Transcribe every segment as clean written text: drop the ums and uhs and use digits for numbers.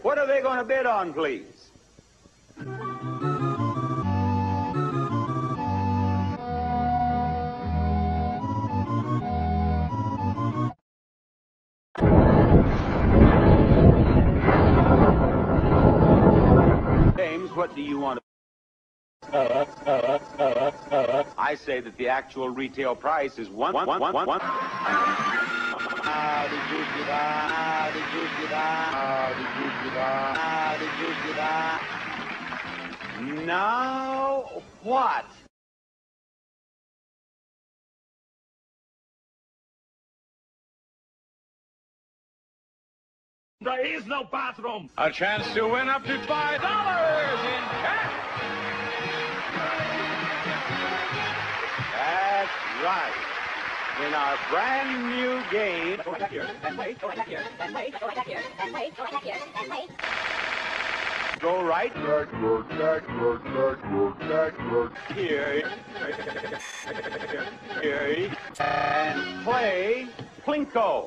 What are they going to bid on, please? James, what do you want to... I say that the actual retail price is one. Now what? There is no bathroom. A chance to win up to $5 in cash. That's right. In our brand new game. Go right here and play Plinko.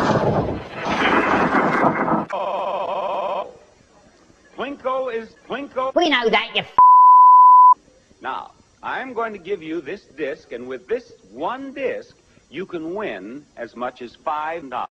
Plinko. We know that, you Now, I'm going to give you this disc, and with this one disc, you can win as much as $5.